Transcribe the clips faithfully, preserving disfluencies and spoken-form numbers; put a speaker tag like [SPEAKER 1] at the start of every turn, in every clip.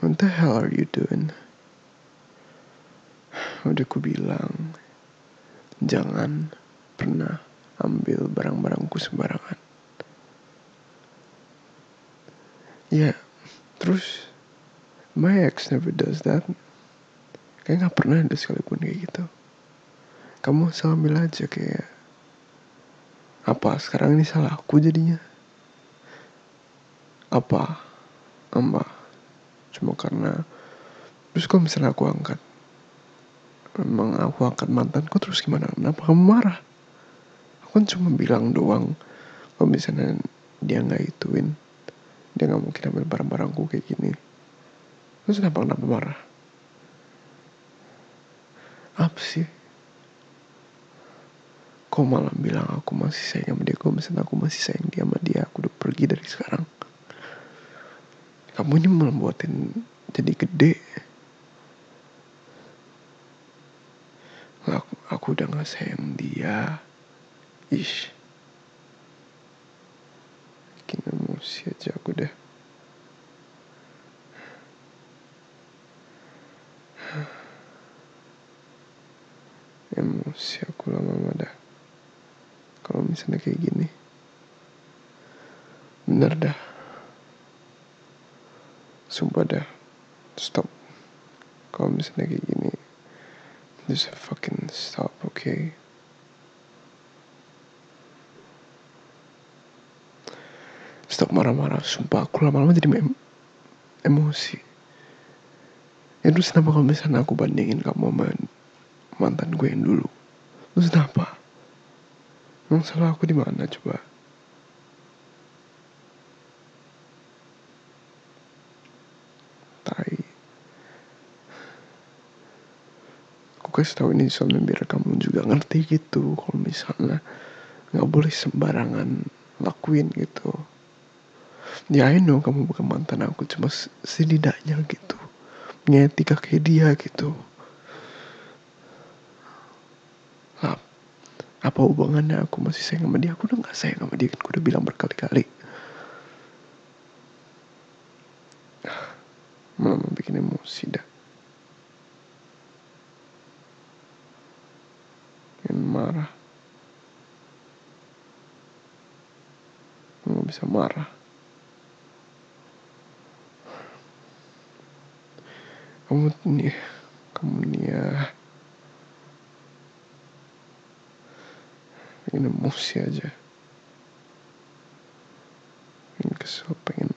[SPEAKER 1] What the hell are you doing? Udah ku bilang, jangan pernah ambil barang-barangku sembarangan. Ya, terus my ex never does that. Kayak gak pernah ada sekalipun kayak gitu. Kamu asal ambil aja kayak, apa sekarang ini salah aku jadinya? Apa? Apa? Cuma karena, terus kalau misalnya aku angkat, emang aku angkat mantanku terus gimana? Kenapa kamu marah? Aku kan cuma bilang doang, kalau misalnya dia gak ituin, dia gak mungkin ambil barang-barangku kayak gini. Terus kenapa kenapa marah? Apa sih? Kok malah bilang aku masih sayang sama dia? Kok misalnya aku masih sayang dia sama dia, aku udah pergi dari sekarang. Kamu ini malah buatin jadi gede. Aku, aku udah gak sayang dia. Ish. Bikin emosi aja aku deh. Emosi aku lama-lama dah. Kalau misalnya kayak gini. Bener dah. Sumpah dah. Stop. Kalau misalnya kayak gini. Just fucking stop, okay? Stop marah-marah. Sumpah aku lama-lama jadi em- emosi. Ya terus kenapa kalau misalnya aku bandingin kamu sama mantan gue yang dulu? Terus kenapa? Emang salah aku di mana coba? Tai. Aku kasih tahu ini soalnya biar kamu juga ngerti gitu. Kalau misalnya nggak boleh sembarangan lakuin gitu. Ya I know kamu bukan mantan aku, cuma setidaknya gitu. Punya etika kayak dia gitu. Lah, apa hubungannya aku masih sayang sama dia? Aku udah gak sayang sama dia, kan aku udah bilang berkali-kali. Malah bikin emosi dah. Yang marah. Gak bisa marah. Kamu nih, kamu nih ya. Bikin emosi aja. Bikin kesel, pengen.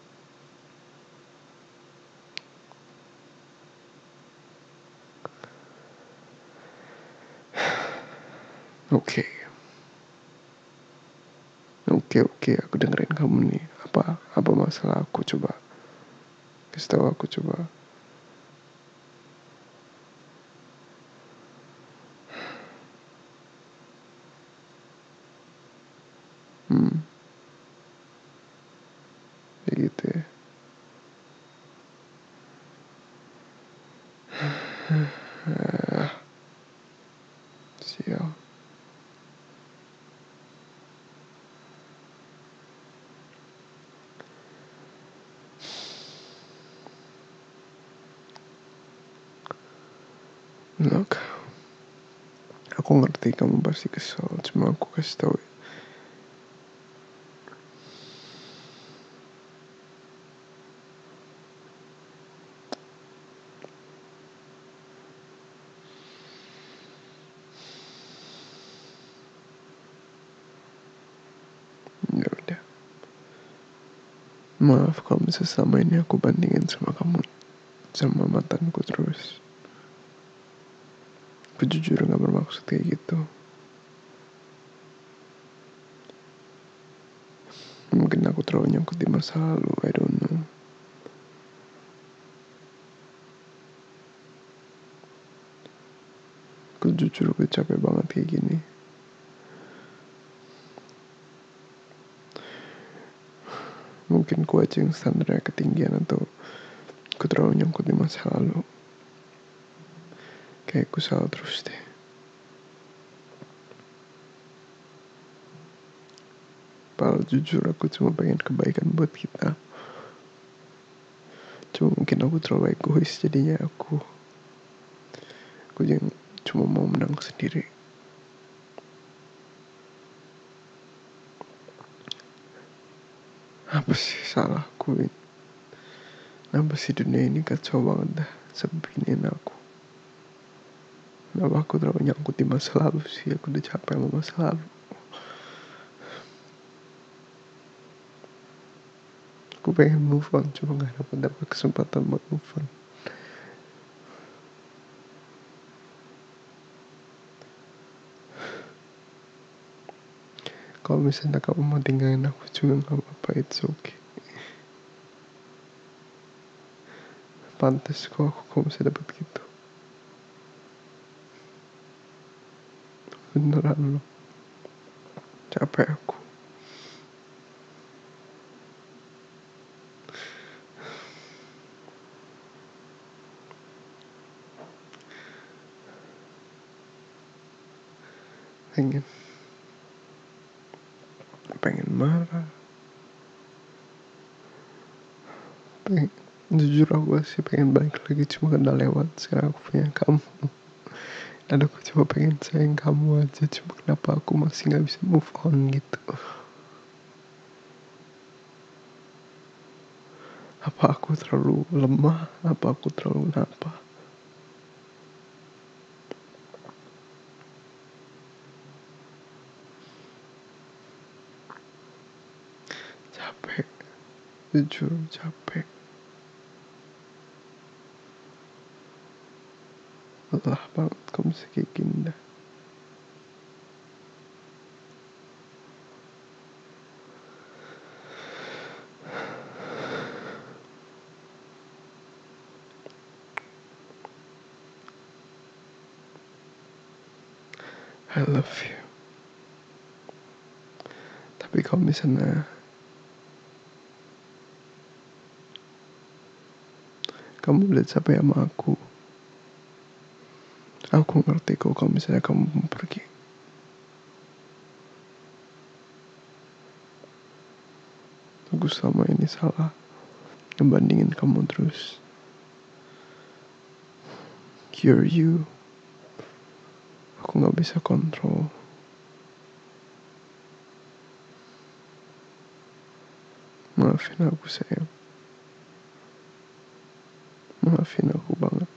[SPEAKER 1] Oke. Okay. Oke, okay, oke, okay. Aku dengerin kamu nih. Apa, apa masalah aku coba? Kasih tahu aku coba. Hmm. Kayak gitu ya. Sial. Look, aku ngerti kamu pasti kesel, cuma aku kasih tahu. Ya udah. Maaf kalau misalnya selama ini aku bandingin sama kamu, sama mantanku terus. Aku jujur gak bermaksud kayak gitu. Mungkin aku terlalu nyangkut di masa lalu, I don't know. Aku jujur gue capek banget kayak gini. Mungkin ku aja yang standarnya ketinggian atau aku terlalu nyangkut di masa lalu. Kayak aku salah terus deh. Padahal jujur aku cuma pengen kebaikan buat kita. Cuma mungkin aku terlalu egois, jadinya aku aku yang cuma mau menang sendiri. Apa sih salahku ini? Kenapa sih dunia ini kacau banget dah, sebeginian aku? Kenapa aku terlalu nyangkut di masa lalu sih? Aku udah capek sama masa lalu. Aku pengen move on, cuma gak dapat dapat kesempatan buat move on. Kalau misalnya kamu mau tinggalin aku juga gak apa-apa, it's okay. Pantes kok aku kok bisa dapat gitu. Beneran loh, capek aku. Pengen pengen marah, pengen, jujur aku sih pengen balik lagi, cuma kan udah lewat. Sekarang aku punya kamu dan aku cuma pengen sayang kamu aja. Cuma kenapa aku masih gak bisa move on gitu? Apa aku terlalu lemah? Apa aku terlalu kenapa? Capek, jujur capek. Lelah banget kamu bisa kayak gini dah. I love you. Tapi kalau misalnya kamu udah capek sama aku, aku ngerti kok kalau misalnya kamu mau pergi. Aku selama ini salah ngebandingin kamu terus. You're you. Aku gak bisa kontrol. Maafin aku sayang. Maafin aku banget.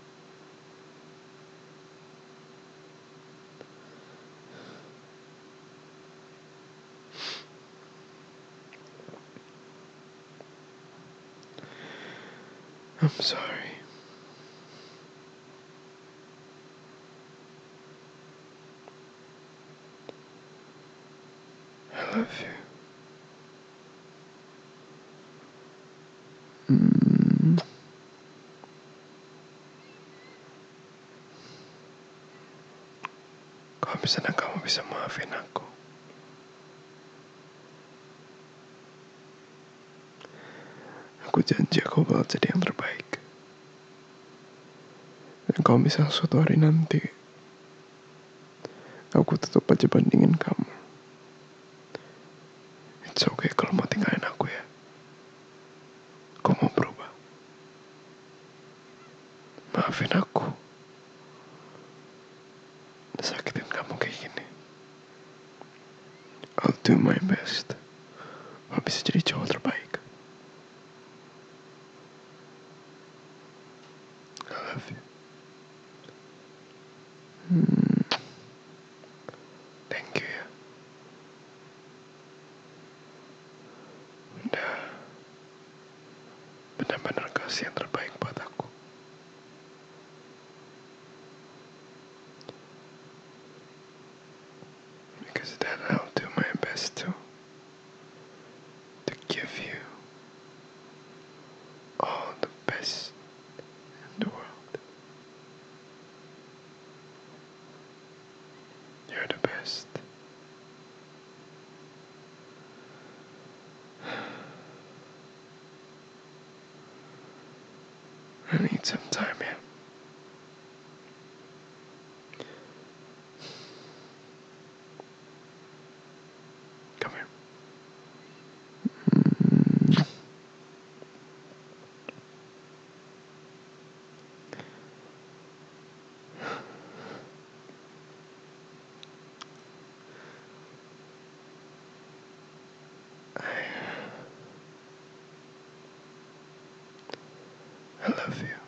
[SPEAKER 1] I'm sorry. I love you. Hmm. Kalau misalnya kamu bisa maafin aku, aku janji aku bakal jadi yang terbaik. Dan kalau misalnya suatu hari nanti aku tetap aja bandingin kamu, it's okay kalau mau tinggalin aku ya. Aku mau berubah. Maafin aku udah sakitin kamu kayak gini. I'll do my best. Aku bisa jadi cowok terbaik. I love you. Hmm. Thank you ya. Udah benar-benar kasih yang terbaik buat aku. Because then I'll do my best to to give you all the best in the world. You're the best. I need some time, yeah. Come here. Hmm. I love you.